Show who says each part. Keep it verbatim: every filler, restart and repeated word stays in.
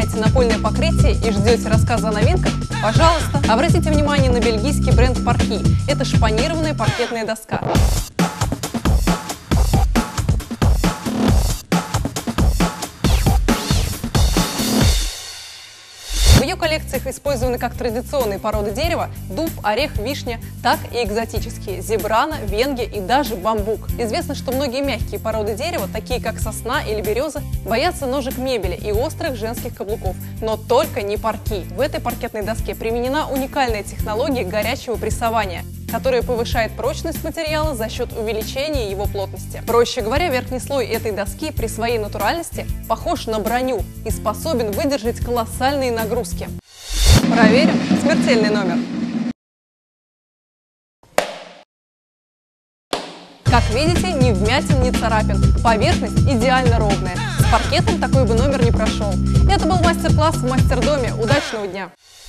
Speaker 1: меняете напольное покрытие и ждете рассказа о новинках? Пожалуйста, обратите внимание на бельгийский бренд Parquet. Это шпанированная паркетная доска. В ее коллекциях использованы как традиционные породы дерева – дуб, орех, вишня, так и экзотические – зебрана, венги и даже бамбук. Известно, что многие мягкие породы дерева, такие как сосна или береза, боятся ножек мебели и острых женских каблуков. Но только не Parquet. В этой паркетной доске применена уникальная технология горячего прессования, которая повышает прочность материала за счет увеличения его плотности. Проще говоря, верхний слой этой доски при своей натуральности похож на броню и способен выдержать колоссальные нагрузки. Проверим смертельный номер. Как видите, ни вмятин, ни царапин. Поверхность идеально ровная. С паркетом такой бы номер не прошел. Это был мастер-класс в Мастердоме. Удачного дня!